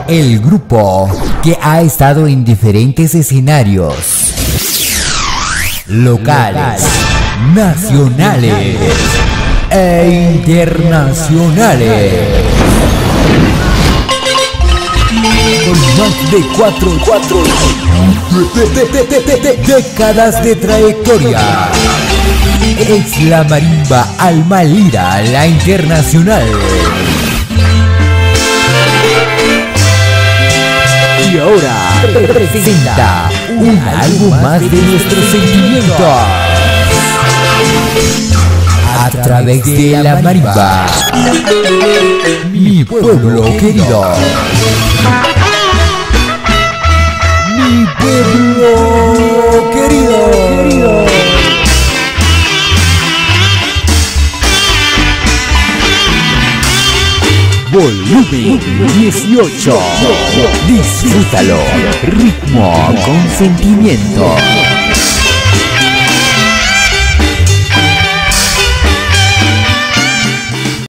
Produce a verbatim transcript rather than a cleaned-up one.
el grupo que ha estado en diferentes escenarios locales, nacionales e internacionales, con más de cuatro, cuatro de, de, de, de, de, de, décadas de trayectoria. Es la marimba Alma Lira, la internacional. Y ahora presenta un álbum más de nuestros sentimientos a través de la marimba. Mi pueblo querido, mi pueblo querido. Volumen dieciocho. Disfrútalo. Ritmo con sentimiento.